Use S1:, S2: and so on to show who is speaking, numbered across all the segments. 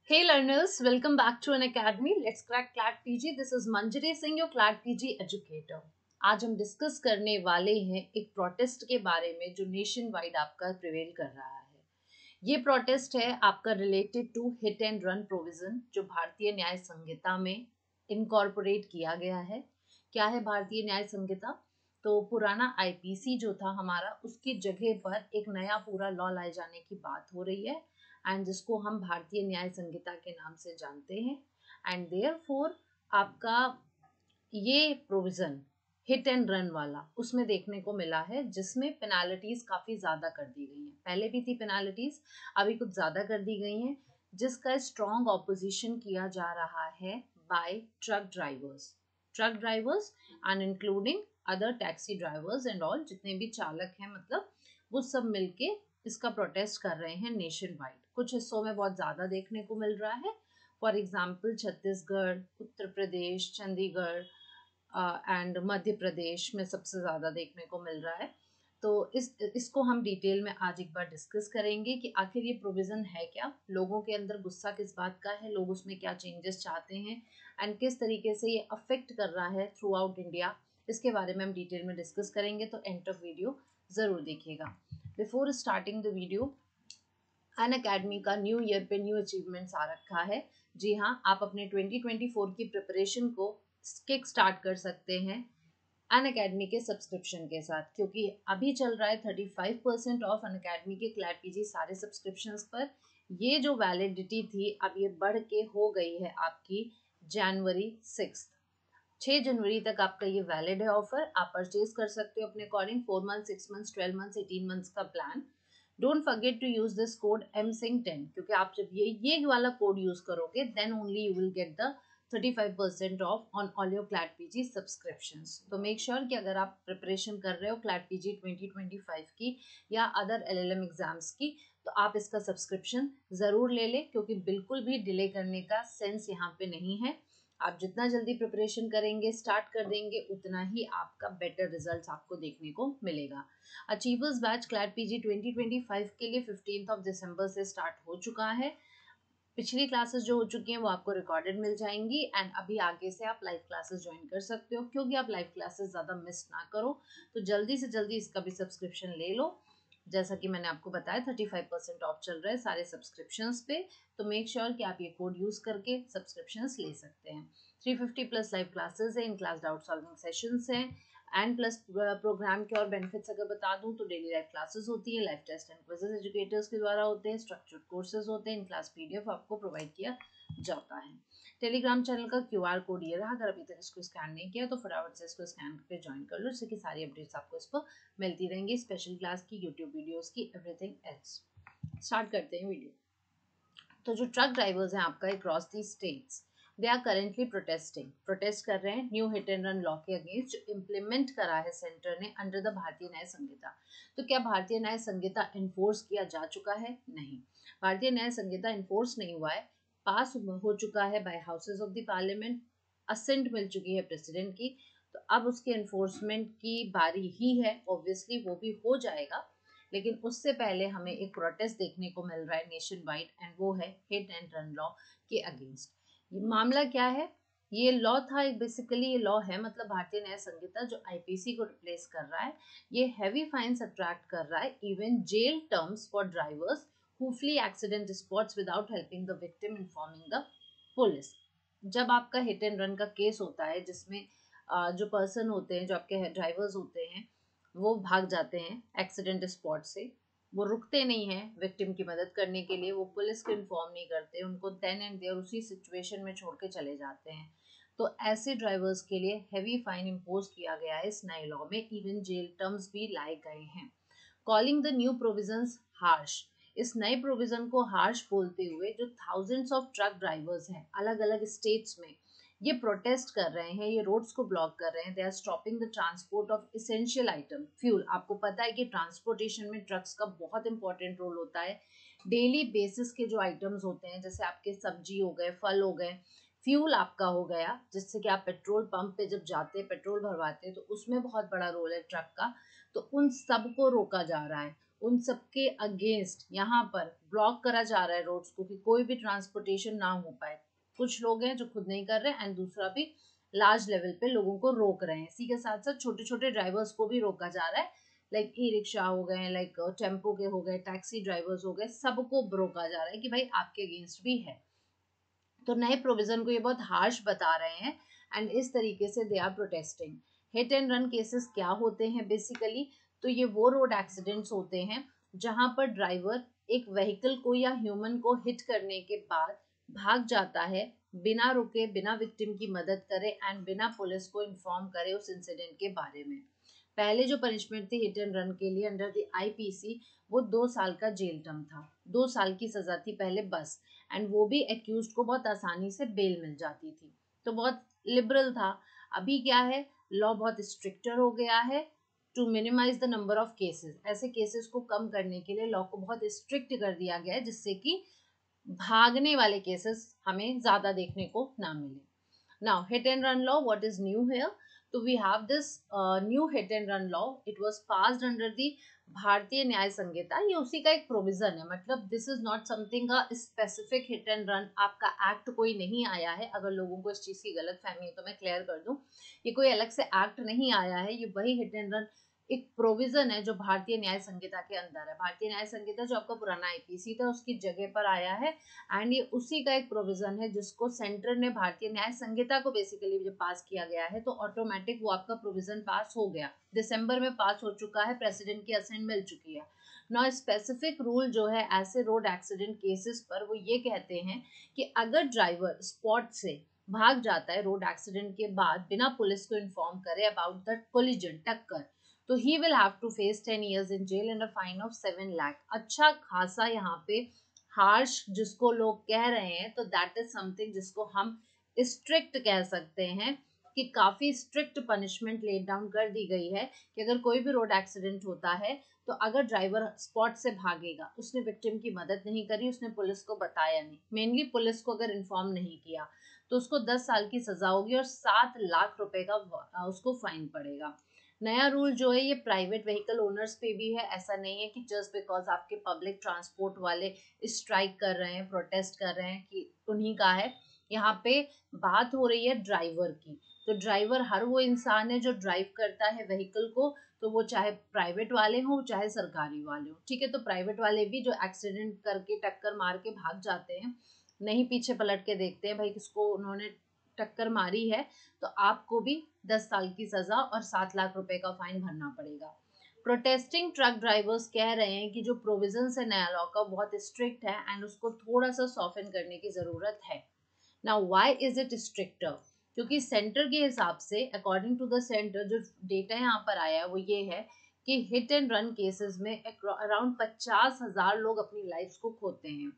S1: Hey learners, welcome back to an academy. Let's crack CLAT PG. This is Manjari Singh, your CLAT PG educator. आज हम discuss करने वाले हैं एक protest के बारे में जो नेशन वाइड आपका प्रिवेल कर रहा है। ये प्रोटेस्ट है आपका related to hit and run provision जो भारतीय न्याय संहिता में इनकॉर्पोरेट किया गया है। क्या है भारतीय न्याय संहिता? तो पुराना आईपीसी जो था हमारा, उसकी जगह पर एक नया पूरा लॉ लाए जाने की बात हो रही है एंड जिसको हम भारतीय न्याय संहिता के नाम से जानते हैं। एंड देयरफॉर आपका ये प्रोविजन हिट एंड रन वाला उसमें देखने को मिला है जिसमें पेनाल्टीज काफ़ी ज़्यादा कर दी गई हैं। पहले भी थी पेनाल्टीज, अभी कुछ ज़्यादा कर दी गई हैं, जिसका स्ट्रॉन्ग ऑपोजिशन किया जा रहा है by truck drivers and including other taxi drivers and all, जितने भी चालक हैं मतलब वो सब मिलके इसका प्रोटेस्ट कर रहे हैं नेशन वाइड। कुछ हिस्सों में बहुत ज़्यादा देखने को मिल रहा है, for example Chhattisgarh, Uttar Pradesh, Chandigarh and Madhya Pradesh में सबसे ज़्यादा देखने को मिल रहा है। तो इसको हम डिटेल में आज एक बार डिस्कस करेंगे कि आखिर ये प्रोविज़न है क्या, लोगों के अंदर गुस्सा किस बात का है, लोग उसमें क्या चेंजेस चाहते हैं एंड किस तरीके से ये अफेक्ट कर रहा है थ्रू आउट इंडिया। इसके बारे में हम डिटेल में डिस्कस करेंगे, तो एंड ऑफ वीडियो ज़रूर देखिएगा। Before starting the video, Unacademy का न्यू ईयर पे न्यू अचीवमेंट्स आ रखा है। जी हाँ, आप अपने 2024 की प्रिपरेशन को किक स्टार्ट कर सकते हैं अन अकेडमी के सब्सक्रिप्शन के साथ, क्योंकि अभी चल रहा है 35% ऑफ अन अकेडमी के क्लैट पीजी सारे सब्सक्रिप्शंस पर। ये जो वैलिडिटी थी अब ये बढ़ के हो गई है आपकी जनवरी 6 जनवरी तक आपका ये वैलिड है ऑफर। आप परचेज कर सकते हो अपने according 4 month, 6 month, 12 month, 18 months का plan. Don't forget to use this code MSING10, क्योंकि आप जब ये वाला कोड यूज करोगे then only you will get the 35% off on all your CLAT PG subscriptions. तो मेक श्योर कि अगर आप प्रिपरेशन कर रहे हो क्लैट पीजी 2025 की या अदर LLM एग्जाम्स की, तो आप इसका सब्सक्रिप्शन ज़रूर ले लें, क्योंकि बिल्कुल भी डिले करने का सेंस यहाँ पे नहीं है। आप जितना जल्दी प्रिपरेशन करेंगे, स्टार्ट कर देंगे, उतना ही आपका बेटर रिजल्ट्स आपको देखने को मिलेगा। अचीवर्स बैच क्लैट पीजी 2025 के लिए 15 दिसंबर से स्टार्ट हो चुका है। पिछली क्लासेस जो हो चुकी हैं वो आपको रिकॉर्डेड मिल जाएंगी एंड अभी आगे से आप लाइव क्लासेस ज्वाइन कर सकते हो, क्योंकि आप लाइव क्लासेस ज़्यादा मिस ना करो। तो जल्दी से जल्दी इसका भी सब्सक्रिप्शन ले लो। जैसा कि मैंने आपको बताया 35% ऑफ चल रहा है सारे सब्सक्रिप्शंस पे, तो मेक श्योर कि आप ये कोड यूज़ करके सब्सक्रिप्शंस ले सकते हैं। 350 प्लस लाइव क्लासेस हैं, in class doubt solving sessions हैं एंड प्लस प्रोग्राम के और बेनिफिट्स अगर बता दूं तो डेली लाइव क्लासेस होती है, live test and quizzes educators के द्वारा होते हैं, स्ट्रक्चर्ड कोर्सेज होते हैं, इन क्लास PDF आपको प्रोवाइड किया जाता है। टेलीग्राम चैनल का QR कोड ये रहा, अगर अभी तक इसको स्कैन नहीं किया तो फटाफट से इसको स्कैन करके ज्वाइन कर लो, जिससे कि सारी अपडेट्स आपको इस पर मिलती रहेंगी, स्पेशल क्लास की, यूट्यूब वीडियोस की, एवरीथिंग एल्स। स्टार्ट करते हैं वीडियो। तो जो ट्रक ड्राइवर्स हैं आपका across the states, they are currently protest कर रहे हैं new hit and run law के अगेंस्ट जो इम्प्लीमेंट करा है सेंटर ने अंडर द भारतीय न्याय संहिता। तो क्या भारतीय न्याय संहिता इन्फोर्स किया जा चुका है? नहीं, भारतीय न्याय संहिता इन्फोर्स नहीं हुआ है, पास हो चुका है by houses of the parliament, assent मिल चुकी है प्रेसिडेंट की, तो अब उसके इन्फोर्समेंट की बारी ही है। ऑब्वियसली वो भी हो जाएगा, लेकिन उससे पहले हमें एक प्रोटेस्ट देखने को मिल रहा है नेशन वाइड एंड वो है हिट एंड रन लॉ के अगेंस्ट। ये मामला क्या है? ये लॉ था, बेसिकली ये लॉ है मतलब भारतीय न्याय संहिता जो आईपीसी को रिप्लेस कर रहा है। ये हैवी फाइन्स अट्रैक्ट कर रहा है, even jail terms for drivers who flee accident spots without helping the victim informing the police. जब आपका हिट एंड रन का केस होता है जिसमें जो पर्सन होते हैं, जो आपके ड्राइवर्स होते हैं, वो भाग जाते हैं एक्सीडेंट स्पॉट से, वो रुकते नहीं हैं विक्टिम की मदद करने के लिए, वो पुलिस को इन्फॉर्म नहीं करते, उनको देन एंड देयर उसी सिचुएशन में छोड़ के चले जाते हैं। तो ऐसे ड्राइवर्स के लिए हैवी फाइन इम्पोज किया गया है इस नए लॉ में, इवन जेल टर्म्स भी लाए गए हैं। Calling the new provisions harsh, इस नए प्रोविजन को हार्श बोलते हुए जो थाउजेंड्स ऑफ ट्रक ड्राइवर्स हैं अलग अलग स्टेट्स में, ये प्रोटेस्ट कर रहे हैं, ये रोड्स को ब्लॉक कर रहे हैं। They are stopping the transport of essential item fuel. आपको पता है कि ट्रांसपोर्टेशन में ट्रक्स का बहुत इंपॉर्टेंट रोल होता है। डेली बेसिस के जो आइटम्स होते हैं, जैसे आपके सब्जी हो गए, फल हो गए, फ्यूल आपका हो गया, जिससे कि आप पेट्रोल पंप पे जब जाते हैं पेट्रोल भरवाते हैं तो उसमें बहुत बड़ा रोल है ट्रक का, तो उन सब को रोका जा रहा है। उन सबके अगेंस्ट यहाँ पर ब्लॉक करा जा रहा है रोड्स को कि कोई भी ट्रांसपोर्टेशन ना हो पाए। कुछ लोग हैं जो खुद नहीं कर रहे हैं एंड दूसरा भी लार्ज लेवल पे लोगों को रोक रहे हैं। इसी के साथ साथ छोटे छोटे ड्राइवर्स को भी रोका जा रहा है, लाइक ई रिक्शा हो गए, लाइक टेम्पो के हो गए, टैक्सी ड्राइवर्स हो गए, सबको रोका जा रहा है कि भाई आपके अगेंस्ट भी है। तो नए प्रोविजन को ये बहुत हार्श बता रहे हैं एंड इस तरीके से they are protesting. Hit and run cases क्या होते हैं बेसिकली, तो ये वो रोड एक्सीडेंट्स होते हैं जहां पर ड्राइवर एक व्हीकल को या ह्यूमन को हिट करने के बाद भाग जाता है बिना रुके, बिना विक्टिम की मदद करे एंड बिना पुलिस को इन्फॉर्म करे उस इंसिडेंट के बारे में। पहले जो पनिशमेंट थी हिट एंड रन के लिए अंडर द आईपीसी, वो 2 साल का जेल टर्म था, 2 साल की सजा थी पहले बस, एंड वो भी एक्यूज्ड को बहुत आसानी से बेल मिल जाती थी, तो बहुत लिबरल था। अभी क्या है, लॉ बहुत स्ट्रिक्टर हो गया है to minimise the number of cases. ऐसे केसेस को कम करने के लिए लॉ को बहुत स्ट्रिक्ट कर दिया गया है जिससे कि भागने वाले केसेस हमें ज्यादा देखने को ना मिले। Now, hit and run law, what is new here? So we have this new hit and run law. It was passed under the भारतीय न्याय संहिता। ये उसी का एक प्रोविजन है, मतलब this is not something a specific hit and run. आपका act कोई नहीं आया है, अगर लोगों को इस चीज की गलत फहमी है तो मैं क्लियर कर दूं, ये कोई अलग से एक्ट नहीं आया है, ये वही हिट एंड रन एक प्रोविजन है जो भारतीय न्याय संहिता के अंदर है। भारतीय न्याय संहिता जो आपका पुराना आईपीसी था उसकी जगह पर आया है एंड ये उसी का एक प्रोविजन है जिसको सेंटर ने भारतीय न्याय संहिता को बेसिकली जब पास किया गया है तो ऑटोमेटिक वो आपका प्रोविजन पास हो गया, दिसंबर में पास हो चुका है, प्रेसिडेंट की असेंट मिल चुकी है। नॉ स्पेसिफिक रूल जो है ऐसे रोड एक्सीडेंट केसेस पर वो ये कहते हैं कि अगर ड्राइवर स्पॉट से भाग जाता है रोड एक्सीडेंट के बाद बिना पुलिस को इन्फॉर्म करे अबाउट द कोलिजन, टक्कर, तो he will have to face 10 years in jail and a fine of 7 lakh. अच्छा खासा यहाँ पे हार्श जिसको लोग कह रहे हैं, तो दैट इज समथिंग जिसको हम स्ट्रिक्ट कह सकते हैं कि काफी स्ट्रिक्ट पनिशमेंट लेट डाउन कर दी गई है कि अगर कोई भी रोड एक्सीडेंट होता है तो अगर ड्राइवर स्पॉट से भागेगा, उसने विक्टिम की मदद नहीं करी, उसने पुलिस को बताया नहीं, मेनली पुलिस को अगर इन्फॉर्म नहीं किया, तो उसको 10 साल की सजा होगी और 7 लाख रुपए का उसको फाइन पड़ेगा। नया रूल जो है ये प्राइवेट व्हीकल ओनर्स पे भी है। ऐसा नहीं है कि जस्ट बिकॉज आपके पब्लिक ट्रांसपोर्ट वाले स्ट्राइक कर रहे हैं, प्रोटेस्ट कर रहे हैं कि उन्हीं का है। यहाँ पे बात हो रही है ड्राइवर की, तो ड्राइवर हर वो इंसान है जो ड्राइव करता है व्हीकल को, तो वो चाहे प्राइवेट वाले हों चाहे सरकारी वाले हों, ठीक है। तो प्राइवेट वाले भी जो एक्सीडेंट करके टक्कर मार के भाग जाते हैं, नहीं पीछे पलट के देखते हैं भाई किसको उन्होंने टक्कर मारी है, तो आपको भी 10 साल की सजा और 7 लाख रुपए का फाइन भरना पड़ेगा। प्रोटेस्टिंग ट्रक ड्राइवर्स कह रहे हैं कि जो प्रोविजन है नया लॉ का बहुत स्ट्रिक्ट है एंड उसको थोड़ा सा सॉफ्टन करने की जरूरत है। Now why is it stricter? क्योंकि सेंटर के हिसाब से, अकॉर्डिंग टू द सेंटर, जो डेटा यहाँ पर आया है वो ये है कि हिट एंड रन केसेस में अराउंड 50,000 लोग अपनी लाइफ को खोते हैं।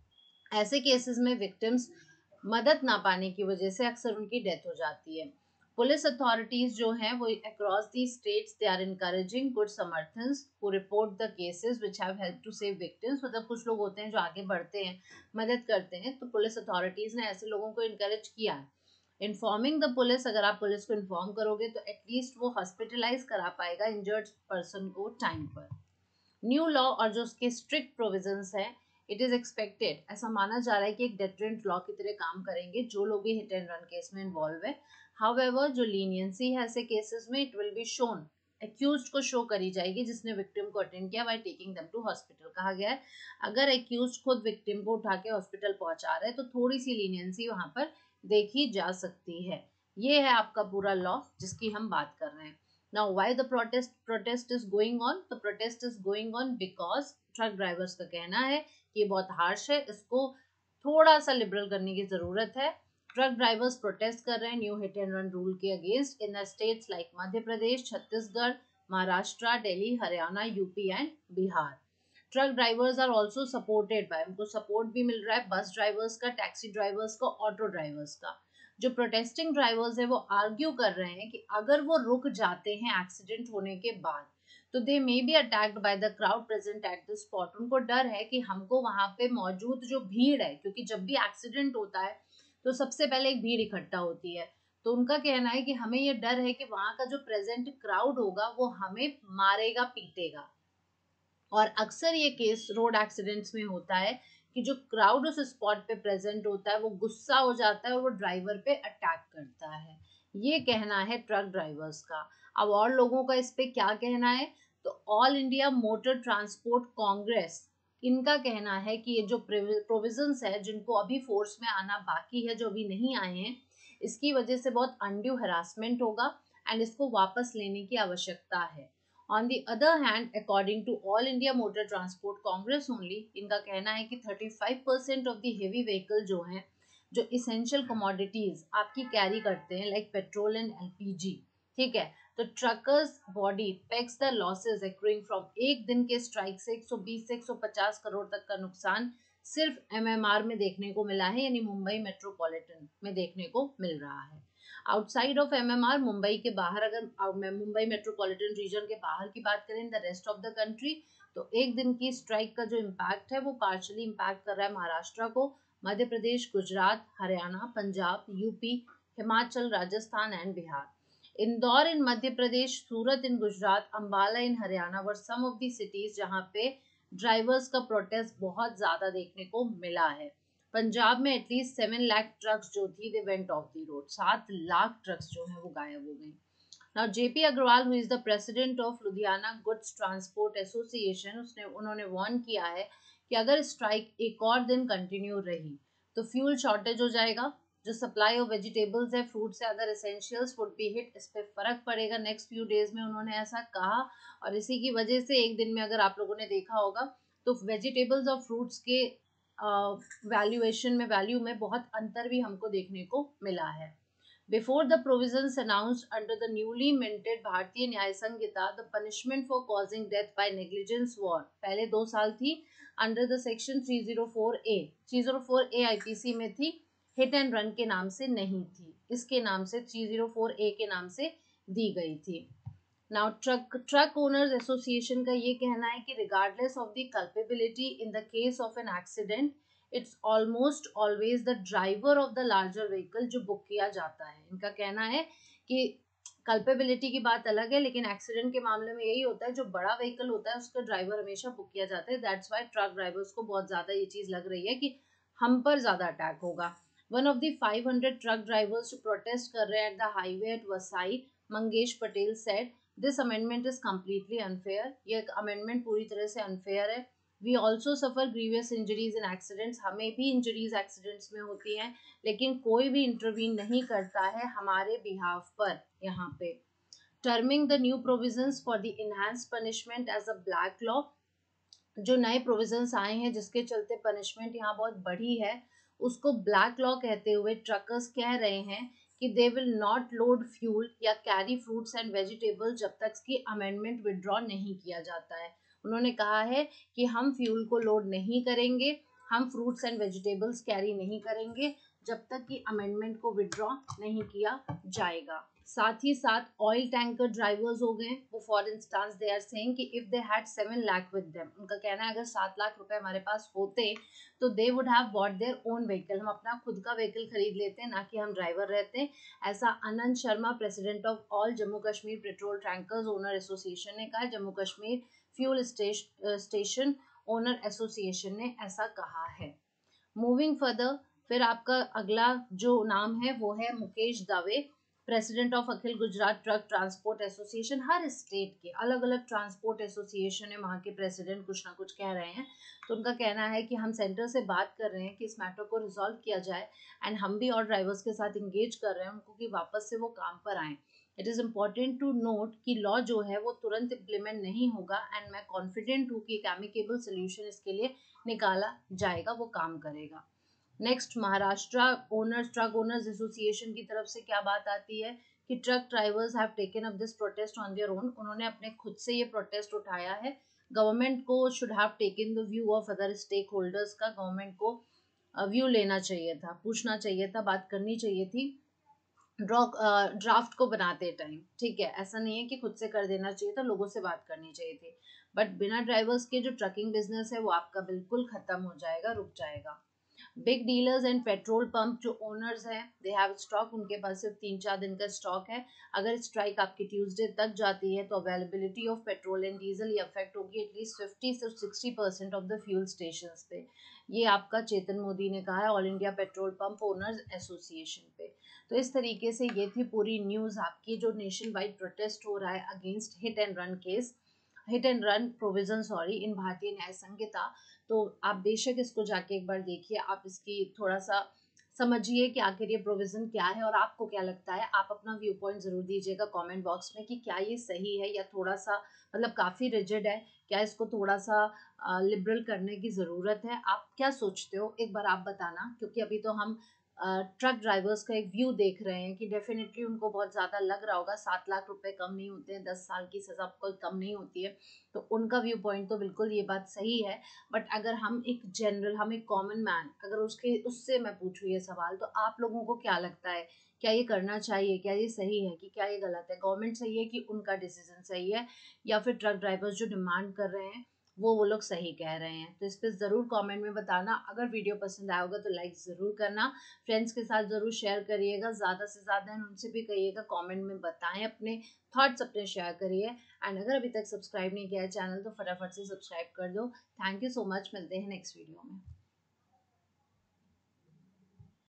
S1: ऐसे केसेस में विक्टिम्स मदद ना पाने की वजह से अक्सर उनकी डेथ हो जाती है। पुलिस अथॉरिटीज जो हैं वो across the states they are encouraging good Samaritans who report the cases which have help to save victims. मतलब कुछ लोग होते हैं जो आगे बढ़ते हैं, मदद करते हैं, तो पुलिस अथॉरिटीज ने ऐसे लोगों को इनकरेज किया है। इन्फॉर्मिंग द पुलिस, अगर आप पुलिस को इन्फॉर्म करोगे तो एटलीस्ट वो हॉस्पिटलाइज करा पाएगा इंजर्ड पर्सन को टाइम पर। न्यू लॉ और जो उसके स्ट्रिक्ट प्रोविजंस हैं, इट इज एक्सपेक्टेड, ऐसा माना जा रहा है कि एक डेटरेंट लॉ की तरह काम करेंगे जो लोग भी हिट एंड रन केस में इन्वॉल्व है। हाउएवर जो लीनियंसी है ऐसे केसेस में, it will be shown, accused को शो करी जाएगी जिसने विक्टिम को अटेंड किया by taking them to hospital. कहा गया है अगर एक्यूज्ड खुद विक्टिम को उठा के हॉस्पिटल पहुंचा रहे हैं तो थोड़ी सी लीनियंसी वहां पर देखी जा सकती है। ये है आपका पूरा लॉ जिसकी हम बात कर रहे हैं। Now, why the protest is going on? The protest is going on because truck drivers का कहना है कि ये बहुत हार्श है, इसको थोड़ा सा लिबरल करने की जरूरत है। ट्रक ड्राइवर्स प्रोटेस्ट कर रहे हैं new hit and run rule के against in the states like Madhya Pradesh, Chhattisgarh, Maharashtra, Delhi, Haryana, UP and Bihar. Truck drivers are also supported by, उनको सपोर्ट भी मिल रहा है बस ड्राइवर्स का, टैक्सी ड्राइवर्स का, ऑटो ड्राइवर्स का। जो प्रोटेस्टिंग ड्राइवर्स है वो आर्ग्यू कर रहे हैं कि अगर वो रुक जाते हैं एक्सीडेंट होने के बाद तो they may be attacked by the crowd present at the spot. उनको डर है कि हमको वहां पे मौजूद जो भीड़ है, क्योंकि जब भी एक्सीडेंट होता है तो सबसे पहले एक भीड़ इकट्ठा होती है, तो उनका कहना है कि हमें ये डर है कि वहां का जो प्रेजेंट क्राउड होगा वो हमें मारेगा, पीटेगा। और अक्सर ये केस रोड एक्सीडेंट्स में होता है कि जो क्राउड उस स्पॉट पे प्रेजेंट होता है वो गुस्सा हो जाता है और वो ड्राइवर पे अटैक करता है। ये कहना है ट्रक ड्राइवर्स का। अब और लोगों का इस पे क्या कहना है, तो all India motor transport congress, इनका कहना है कि ये जो प्रोविजंस है जिनको अभी फोर्स में आना बाकी है, जो अभी नहीं आए हैं, इसकी वजह से बहुत अनड्यू हरासमेंट होगा एंड इसको वापस लेने की आवश्यकता है। On the other hand, according to All India Motor Transport Congress only, इनका कहना है कि 35% of the heavy vehicle जो हैं, जो essential commodities आपकी कैरी करते हैं लाइक पेट्रोल एंड एलपीजी, ठीक है, तो truckers body pegs the losses accruing from एक दिन के स्ट्राइक से 120 से 150 करोड़ तक का नुकसान सिर्फ एमएमआर में देखने को मिला है, यानी मुंबई मेट्रोपॉलिटन में देखने को मिल रहा है। आउटसाइड ऑफ एमएमआर, मुंबई के बाहर, अगर मुंबई मेट्रोपॉलिटन रीजन के बाहर की बात करें, the rest of the country, तो एक दिन की स्ट्राइक का जो इम्पैक्ट है वो पार्शली इम्पैक्ट कर रहा है महाराष्ट्र को, Madhya Pradesh, Gujarat, Haryana, Punjab, UP, Himachal, Rajasthan and Bihar. Indore in Madhya Pradesh, Surat in Gujarat, Ambala in Haryana were some of the cities जहाँ पे ड्राइवर्स का प्रोटेस्ट बहुत ज्यादा देखने को मिला है। पंजाब में एटलीस्ट 7 लाख ट्रक्स जो थी they went off the road, 7 lakh trucks जो है वो गायब हो गई। Now JP Agarwal who is the president of Ludhiana goods transport association, उन्होंने वार्न किया है कि अगर स्ट्राइक एक और दिन कंटिन्यू रही तो फ्यूल शॉर्टेज हो जाएगा, जो सप्लाई ऑफ वेजिटेबल्स है, फ्रूट्स है, other essentials would be hit, इस पे फर्क पड़ेगा नेक्स्ट फ्यू डेज में, उन्होंने ऐसा कहा। और इसी की वजह से एक दिन में अगर आप लोगों ने देखा होगा तो वेजिटेबल्स और फ्रूट्स के वैल्यू में बहुत अंतर भी हमको देखने को मिला है। Before the provisions announced under the newly minted Bharatiya Nyaya Sanhita, the punishment for causing death by negligence was पहले 2 साल थी under the section 304A IPC में थी, हिट एंड रन के नाम से नहीं थी, इसके नाम से 304A के नाम से दी गई थी। नाउ ट्रक ओनर्स एसोसिएशन का ये कहना है कि regardless of the culpability in the case of an accident, it's almost always the driver of the larger vehicle जो बुक किया जाता है। इनका कहना है कि कल्पेबिलिटी की बात अलग है, लेकिन एक्सीडेंट के मामले में यही होता है, जो बड़ा व्हीकल होता है उसका ड्राइवर हमेशा बुक किया जाता है। दैट्स वाई ट्रक ड्राइवर्स को बहुत ज्यादा ये चीज लग रही है कि हम पर ज्यादा अटैक होगा। One of the 500 truck drivers जो प्रोटेस्ट कर रहे हैं at the highway at Vasai, Mangesh Patel said this amendment is completely unfair, ये अमेंडमेंट पूरी तरह से अनफेयर है। We also suffer grievous injuries in accidents, हमें भी इंजरीज एक्सीडेंट्स में होती हैं, लेकिन कोई भी इंटरवीन नहीं करता है हमारे बिहाफ पर यहाँ पे। Terming the new provisions for the enhanced punishment as a black law, जो नए प्रोविजंस आए हैं जिसके चलते पनिशमेंट यहाँ बहुत बढ़ी है, उसको ब्लैक लॉ कहते हुए ट्रकर्स कह रहे हैं कि they will not load fuel या कैरी फ्रूट्स एंड वेजिटेबल जब तक कि अमेंडमेंट विड्रॉ नहीं किया जाता है। उन्होंने कहा है कि हम फ्यूल को लोड नहीं करेंगे, हम फ्रूट्स एंड वेजिटेबल्स कैरी नहीं करेंगे जब तक कि अमेंडमेंट को विड्रॉ नहीं किया जाएगा। साथ ही साथ ऑयल टैंकर ड्राइवर्स हो गए, वो for instance they are saying कि if they had 7 lakh with them, उनका कहना है अगर 7 लाख रुपए हमारे पास होते तो they would have bought their own vehicle, हम अपना खुद का व्हीकल खरीद लेते हैं, ना कि हम ड्राइवर रहते। ऐसा Anand Sharma, president of all Jammu Kashmir petrol tankers owner association ने कहा, Jammu Kashmir fuel station owner association ने ऐसा कहा है। मूविंग फर्दर, फिर आपका अगला जो नाम है वो है Mukesh Dave, president of Akhil Gujarat truck transport association. हर स्टेट के अलग अलग ट्रांसपोर्ट एसोसिएशन है, वहाँ के प्रेसिडेंट कुछ ना कुछ कह रहे हैं, तो उनका कहना है कि हम सेंटर से बात कर रहे हैं कि इस मैटर को रिजॉल्व किया जाए एंड हम भी और ड्राइवर्स के साथ इंगेज कर रहे हैं उनको कि वापस से वो काम पर आएँ। It is important to note कि लॉ जो है वो तुरंत इम्प्लीमेंट नहीं होगा एंड मैं कॉन्फिडेंट हूँ कि एक एमिकेबल सोल्यूशन इसके लिए निकाला जाएगा, वो काम करेगा। Next, Maharashtra owners truck owners association की तरफ से क्या बात आती है कि truck drivers have taken up this protest on their own, उन्होंने अपने खुद से ये प्रोटेस्ट उठाया है। गवर्नमेंट को should have taken the view of other stakeholders का, गवर्नमेंट को व्यू लेना चाहिए था, पूछना चाहिए था, बात करनी चाहिए थी ड्राफ्ट को बनाते टाइम, ठीक है, ऐसा नहीं है कि खुद से कर देना चाहिए था, लोगों से बात करनी चाहिए थी। बट बिना ड्राइवर्स के जो ट्रकिंग बिजनेस है वो आपका बिल्कुल खत्म हो जाएगा, रुक जाएगा। Big dealers and petrol pump जो ओनर्स हैं दे हैव स्टॉक, उनके पास सिर्फ 3-4 दिन का स्टॉक है। अगर स्ट्राइक आपकी ट्यूसडे तक जाती है तो availability of petrol and diesel ये अफेक्ट होगी एटलीस्ट 50 से 60% ऑफ द फ्यूल स्टेशन पे। ये आपका चेतन मोदी ने कहा है all India petrol pump owners association पे। तो इस तरीके से ये थी पूरी न्यूज़ आपकी, जो नेशन वाइड प्रोटेस्ट हो रहा है against hit and run case, hit and run provision sorry, in Bharatiya Nyaya संहिता। तो आप बेशक इसको जाके एक बार देखिए, आप इसकी थोड़ा सा समझिए कि आखिर ये प्रोविजन क्या है और आपको क्या लगता है। आप अपना व्यू पॉइंट जरूर दीजिएगा कमेंट बॉक्स में कि क्या ये सही है या थोड़ा सा मतलब काफ़ी रिजिड है, क्या इसको थोड़ा सा लिबरल करने की ज़रूरत है। आप क्या सोचते हो एक बार आप बताना, क्योंकि अभी तो हम ट्रक ड्राइवर्स का एक व्यू देख रहे हैं कि डेफिनेटली उनको बहुत ज़्यादा लग रहा होगा, 7 लाख रुपए कम नहीं होते हैं, 10 साल की सज़ा कोई कम नहीं होती है। तो उनका व्यू पॉइंट तो बिल्कुल ये बात सही है। बट अगर हम एक जनरल, हम एक कॉमन मैन, अगर उसके उससे मैं पूछूँ ये सवाल, तो आप लोगों को क्या लगता है, क्या ये करना चाहिए, क्या ये सही है कि क्या ये गलत है? गवर्नमेंट सही है कि उनका डिसीजन सही है, या फिर ट्रक ड्राइवर्स जो डिमांड कर रहे हैं वो लोग सही कह रहे हैं? तो इस पर ज़रूर कमेंट में बताना। अगर वीडियो पसंद आया होगा तो लाइक ज़रूर करना, फ्रेंड्स के साथ ज़रूर शेयर करिएगा, ज़्यादा से ज़्यादा उनसे भी कहिएगा कमेंट में बताएं, अपने थॉट्स अपने शेयर करिए। एंड अगर अभी तक सब्सक्राइब नहीं किया है चैनल तो फटाफट से सब्सक्राइब कर दो। थैंक यू सो मच, मिलते हैं नेक्स्ट वीडियो में।